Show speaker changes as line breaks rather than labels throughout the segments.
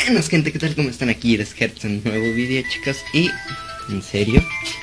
Buenas gente, ¿qué tal? ¿Cómo están? Aquí Hertz en un nuevo video, chicos. Y... ¿en serio?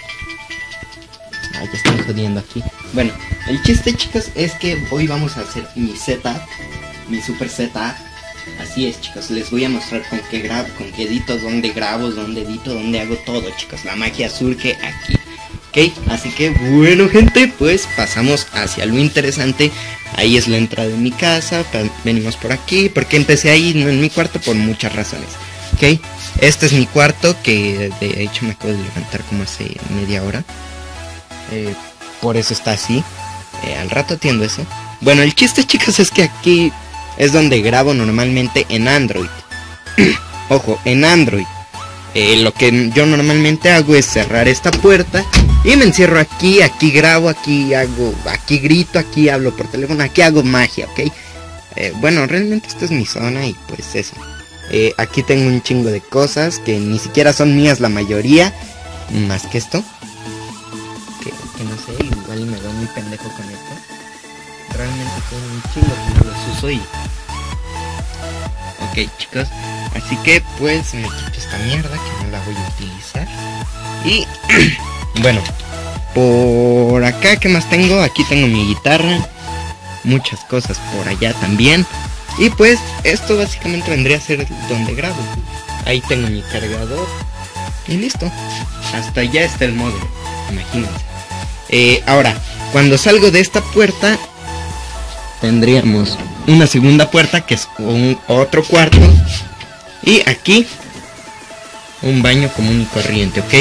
Ya estoy jodiendo aquí. Bueno, el chiste, chicos, es que hoy vamos a hacer mi setup, mi super setup. Así es, chicos, les voy a mostrar con qué grabo, con qué edito, dónde grabo, dónde edito, dónde hago todo, chicos. La magia surge aquí. Ok, así que bueno gente, pues pasamos hacia lo interesante. Ahí es la entrada de mi casa, venimos por aquí, porque empecé ahí no en mi cuarto por muchas razones. Ok, este es mi cuarto, que de hecho me acabo de levantar como hace media hora. Por eso está así, al rato atiendo eso. Bueno, el chiste, chicos, es que aquí es donde grabo normalmente en Android. Ojo, en Android. Lo que yo normalmente hago es cerrar esta puerta y me encierro aquí, aquí grabo, aquí hago, aquí grito, aquí hablo por teléfono, aquí hago magia, ¿ok? Bueno, realmente esta es mi zona y pues eso. Aquí tengo un chingo de cosas que ni siquiera son mías la mayoría, más que esto. Que no sé, igual me veo muy pendejo con esto. Realmente tengo un chingo que no los uso y... Ok, chicos, así que pues me quito esta mierda que no la voy a utilizar. Y bueno, por acá, ¿qué más tengo? Aquí tengo mi guitarra, muchas cosas por allá también. Y pues esto básicamente vendría a ser donde grabo. Ahí tengo mi cargador y listo. Hasta allá está el módulo, imagínense. Ahora, cuando salgo de esta puerta tendríamos una segunda puerta que es otro cuarto. Y aquí un baño común y corriente, ¿ok?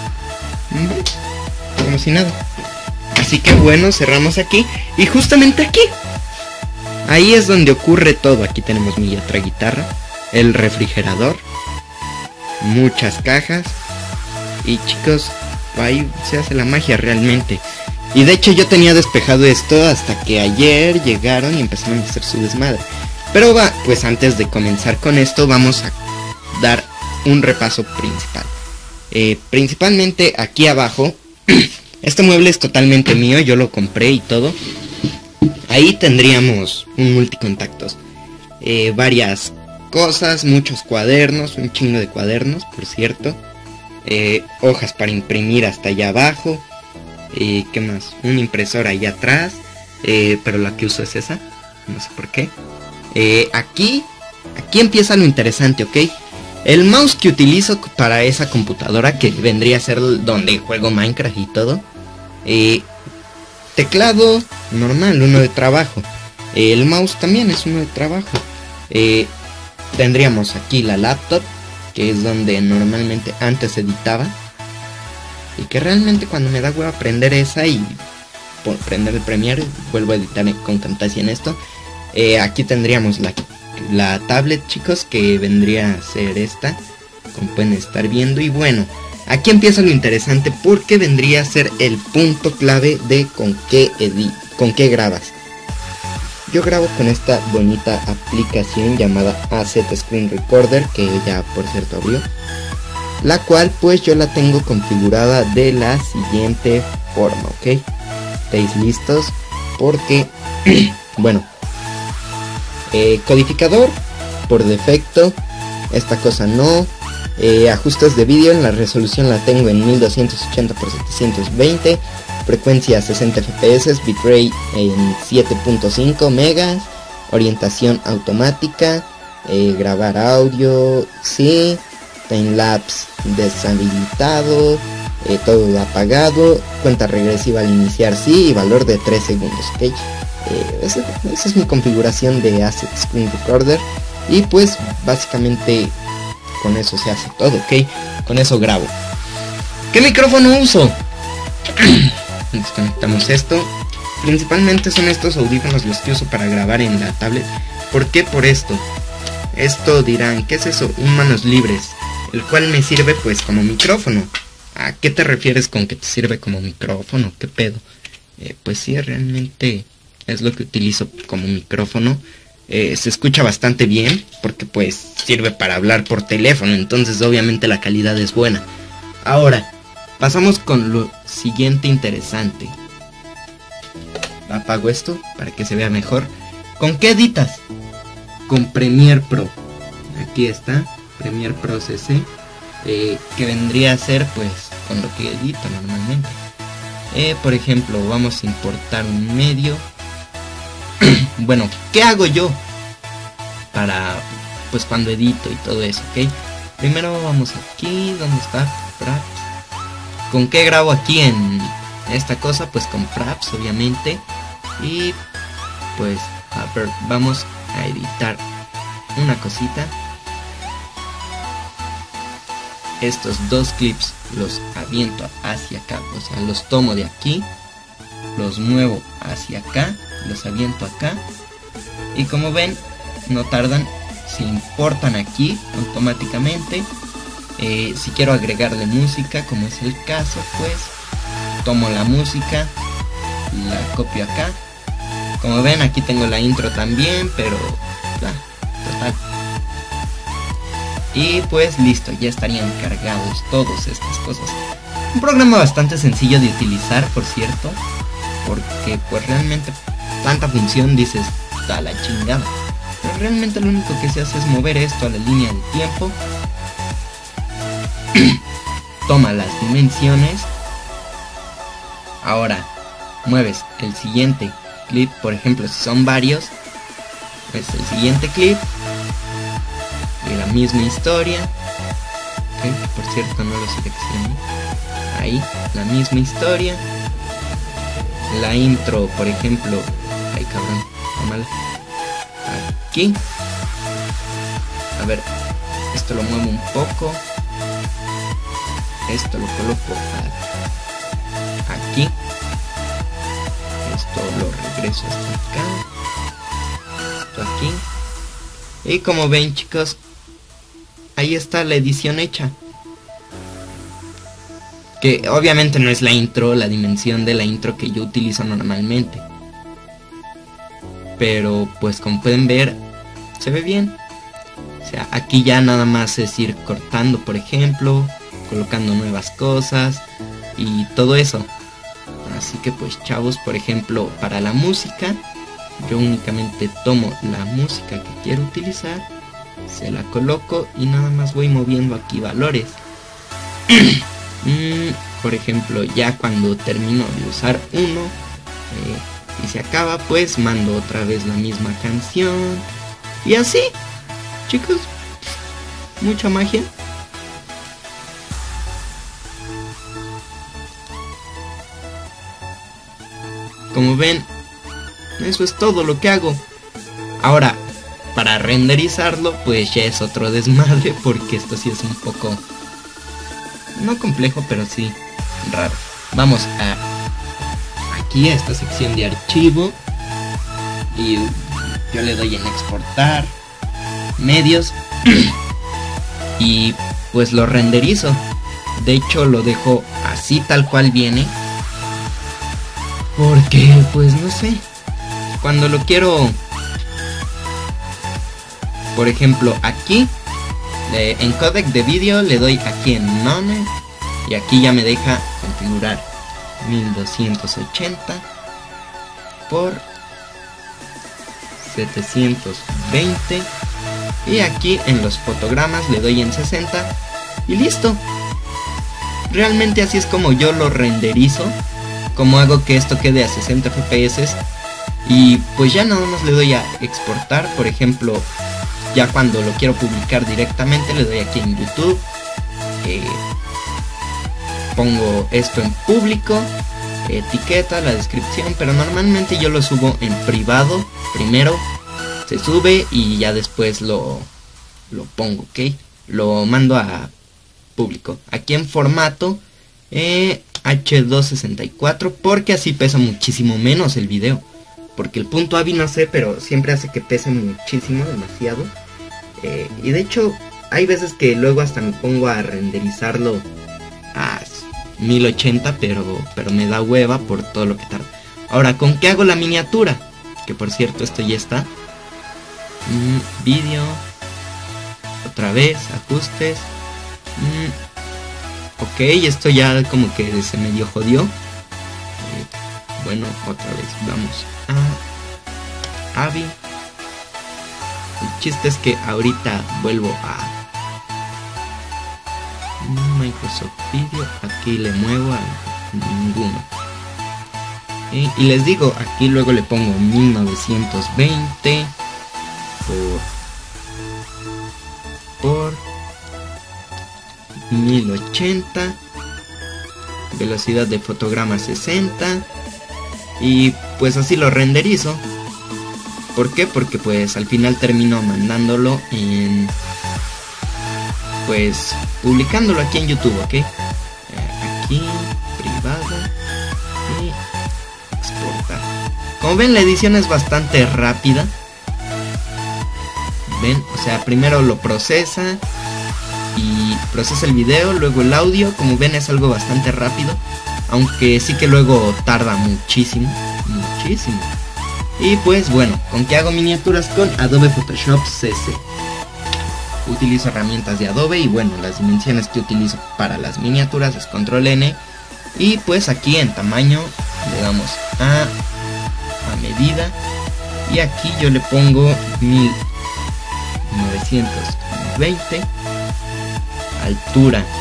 Como si nada. Así que bueno, cerramos aquí. Y justamente aquí, ahí es donde ocurre todo. Aquí tenemos mi otra guitarra, el refrigerador, muchas cajas. Y chicos, ahí se hace la magia realmente. Y de hecho yo tenía despejado esto hasta que ayer llegaron y empezaron a hacer su desmadre. Pero pues antes de comenzar con esto vamos a dar un repaso principal. Principalmente aquí abajo, este mueble es totalmente mío, yo lo compré y todo. Ahí tendríamos un multicontactos, varias cosas, muchos cuadernos, un chingo de cuadernos, por cierto. Hojas para imprimir hasta allá abajo. ¿Qué más? Una impresora allá atrás, pero la que uso es esa, no sé por qué. Aquí empieza lo interesante, ¿ok? El mouse que utilizo para esa computadora, que vendría a ser donde juego Minecraft y todo. Teclado normal, uno de trabajo. El mouse también es uno de trabajo. Tendríamos aquí la laptop, que es donde normalmente antes editaba. Y que realmente cuando me da hueva prender esa y por prender el Premiere, vuelvo a editar con Camtasia en esto. Aquí tendríamos la tablet, chicos, que vendría a ser esta, como pueden estar viendo. Y bueno, aquí empieza lo interesante, porque vendría a ser el punto clave de con qué grabas. Yo grabo con esta bonita aplicación llamada Asset Screen Recorder, que ya por cierto abrió, la cual pues yo la tengo configurada de la siguiente forma, ¿ok? ¿Estáis listos? Porque, bueno, codificador por defecto, esta cosa no. Ajustes de vídeo, en la resolución la tengo en 1280 x 720, frecuencia 60 fps, bitrate en 7.5 megas, orientación automática, grabar audio, sí. Timelapse deshabilitado, todo apagado, cuenta regresiva al iniciar sí, y valor de 3 segundos, ¿ok? Esa es mi configuración de Asset Screen Recorder. Y pues básicamente con eso se hace todo, ¿ok? Con eso grabo. ¿Qué micrófono uso? Desconectamos esto. Principalmente son estos audífonos los que uso para grabar en la tablet. ¿Por qué? Por esto. Esto dirán, ¿qué es eso? Un manos libres, el cual me sirve pues como micrófono. ¿A qué te refieres con que te sirve como micrófono? ¿Qué pedo? Pues sí, realmente es lo que utilizo como micrófono. Se escucha bastante bien porque pues sirve para hablar por teléfono, entonces obviamente la calidad es buena. Ahora, pasamos con lo siguiente interesante. Apago esto para que se vea mejor. ¿Con qué editas? Con Premiere Pro. Aquí está, Premiere Pro CC, que vendría a ser pues con lo que edito normalmente. Por ejemplo, vamos a importar un medio. Bueno, ¿qué hago yo para pues cuando edito y todo eso? Ok, primero vamos aquí, ¿dónde está Fraps? ¿Con qué grabo aquí en esta cosa? Pues con Fraps, obviamente. Y pues a ver, vamos a editar una cosita. Estos dos clips los aviento hacia acá, o sea, los tomo de aquí, los muevo hacia acá, los aviento acá, y como ven, no tardan, se importan aquí automáticamente. Si quiero agregarle música, como es el caso, pues tomo la música, la copio acá. Como ven, aquí tengo la intro también, pero total. Y pues listo, ya estarían cargados todas estas cosas. Un programa bastante sencillo de utilizar, por cierto, porque pues realmente tanta función dices, da la chingada. Pero realmente lo único que se hace es mover esto a la línea del tiempo. Toma las dimensiones. Ahora mueves el siguiente clip, por ejemplo, si son varios, pues el siguiente clip y la misma historia. Okay, por cierto, no lo seleccioné. Ahí, la misma historia. La intro, por ejemplo. Ay, cabrón, tómala. Aquí. A ver, esto lo muevo un poco. Esto lo coloco aquí. Esto lo regreso hasta acá. Esto aquí. Y como ven, chicos, ahí está la edición hecha. Que obviamente no es la intro, la dimensión de la intro que yo utilizo normalmente. Pero pues como pueden ver, se ve bien. O sea, aquí ya nada más es ir cortando, por ejemplo, colocando nuevas cosas y todo eso. Así que pues chavos, por ejemplo, para la música, yo únicamente tomo la música que quiero utilizar, se la coloco y nada más voy moviendo aquí valores. Por ejemplo, ya cuando termino de usar uno y se acaba, pues mando otra vez la misma canción. Y así, chicos, mucha magia. Como ven, eso es todo lo que hago. Ahora, para renderizarlo, pues ya es otro desmadre, porque esto sí es un poco, no complejo, pero sí raro. Vamos a aquí a esta sección de archivo y yo le doy en exportar medios y pues lo renderizo. De hecho lo dejo así tal cual viene, porque pues no sé, cuando lo quiero, por ejemplo aquí en codec de vídeo le doy aquí en None y aquí ya me deja configurar 1280 por 720 y aquí en los fotogramas le doy en 60 y listo. Realmente así es como yo lo renderizo, como hago que esto quede a 60 fps y pues ya nada más le doy a exportar. Por ejemplo, ya cuando lo quiero publicar directamente le doy aquí en YouTube, pongo esto en público, etiqueta, la descripción, pero normalmente yo lo subo en privado primero, se sube y ya después lo pongo, ok, lo mando a público, aquí en formato H264, porque así pesa muchísimo menos el video, porque el punto AVI no sé, pero siempre hace que pese muchísimo, demasiado, y de hecho hay veces que luego hasta me pongo a renderizarlo a 1080, pero me da hueva por todo lo que tarda. Ahora, ¿con qué hago la miniatura? Que por cierto, esto ya está. Vídeo, otra vez, ajustes. Ok, esto ya como que se medio jodió. Bueno, otra vez, vamos a AVI. El chiste es que ahorita vuelvo Microsoft Video, aquí le muevo a ninguno. Y les digo, aquí luego le pongo 1920 por 1080, velocidad de fotograma 60, y pues así lo renderizo. ¿Por qué? Porque pues al final termino mandándolo en, pues publicándolo aquí en YouTube, ¿ok? Aquí, privado y exportar. Como ven, la edición es bastante rápida. Ven, o sea, primero lo procesa y procesa el video, luego el audio. Como ven, es algo bastante rápido, aunque sí que luego tarda muchísimo. Y pues bueno, ¿con qué hago miniaturas? Con Adobe Photoshop CC. Utilizo herramientas de Adobe y bueno, las dimensiones que utilizo para las miniaturas es Control N. Y pues aquí en tamaño le damos a medida, y aquí yo le pongo 1920, altura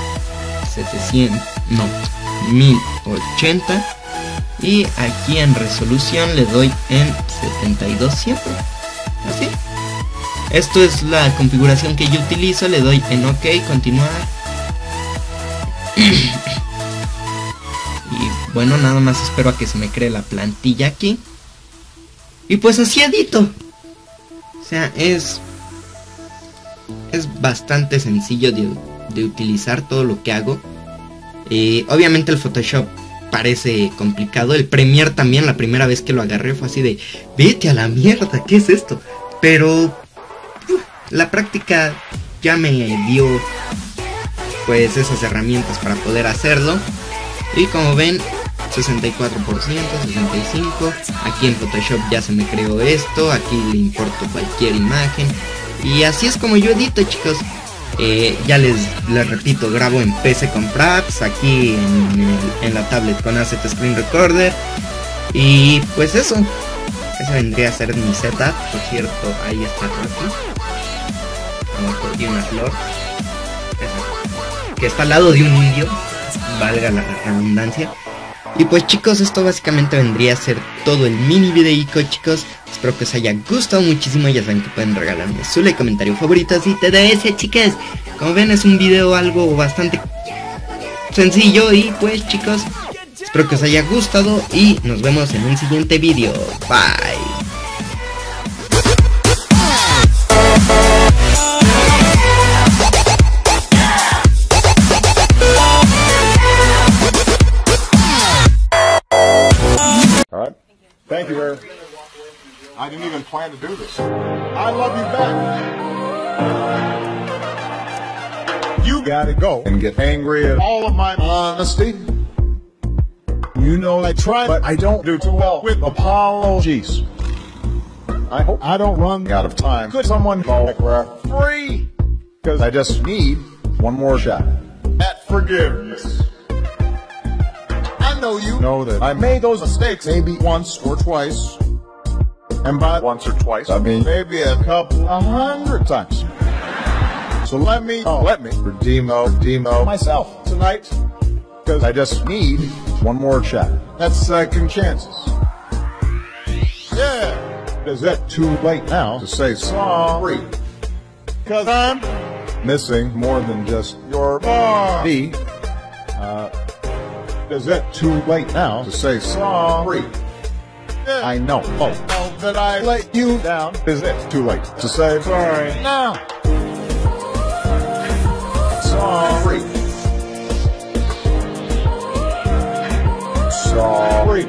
1080, y aquí en resolución le doy en 72 siempre, así. Esto es la configuración que yo utilizo. Le doy en OK, continuar. Y bueno, nada más espero a que se me cree la plantilla aquí. Y pues así edito. O sea, es bastante sencillo de utilizar todo lo que hago. Obviamente el Photoshop parece complicado. El Premiere también, la primera vez que lo agarré fue así de, vete a la mierda, ¿qué es esto? Pero la práctica ya me dio pues esas herramientas para poder hacerlo. Y como ven, 64%, 65%. Aquí en Photoshop ya se me creó esto. Aquí le importo cualquier imagen. Y así es como yo edito, chicos. Ya les repito, grabo en PC con Fraps, aquí en la tablet con Asset Screen Recorder. Y pues eso. Ese vendría a ser mi setup. Por cierto, ahí está Rocky. Abajo de una flor que está al lado de un indio, valga la redundancia. Y pues chicos, esto básicamente vendría a ser todo el mini videico, chicos. Espero que os haya gustado muchísimo. Ya saben que pueden regalarme su like, comentario favorito y TDS, chicas. Como ven, es un video algo bastante sencillo. Y pues chicos, espero que os haya gustado y nos vemos en un siguiente video. Bye.
Thank you, Eric. I didn't even plan to do this. I love you back. You gotta go and get angry at all of my honesty. You know I try, but I don't do too well with apologies. I hope I don't run out of time. Could someone call free? Because I just need one more shot at forgiveness. I know you know that I made those mistakes maybe once or twice. And by once or twice, I mean maybe a couple, 100 times. So let me redeem myself tonight. Because I just need one more shot. That's second chances. Yeah. Is it too late now to say sorry? Because I'm missing more than just your body. Is it too late now to say sorry? Yeah. I know. Oh, that I let you down. Is it too late to say sorry now? Sorry. Sorry.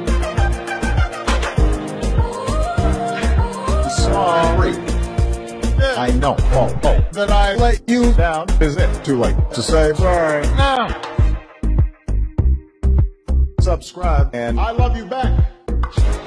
Sorry. Yeah. I know. Oh, that I let you down. Is it too late to say sorry now? Subscribe and I love you back.